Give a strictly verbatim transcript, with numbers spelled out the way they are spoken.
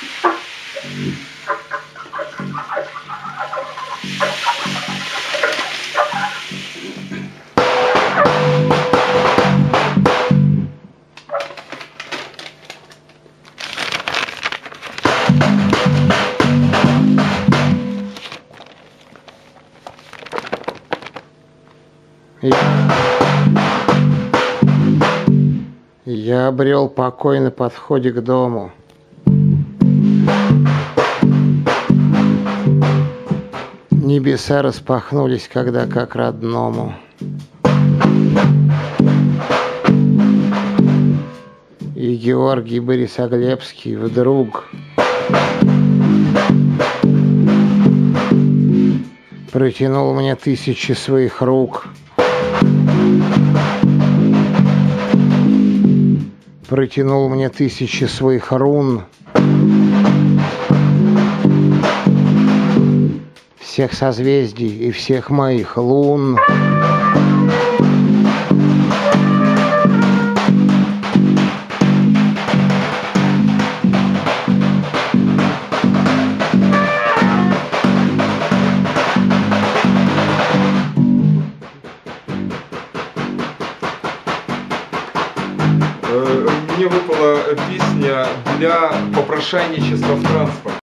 Я обрел покой на подходе к дому. Небеса распахнулись, когда как родному. И Георгий Борисоглебский вдруг протянул мне тысячи своих рук. Протянул мне тысячи своих рун, всех созвездий и всех моих лун. Мне выпала песня для попрошайничества в транспорте.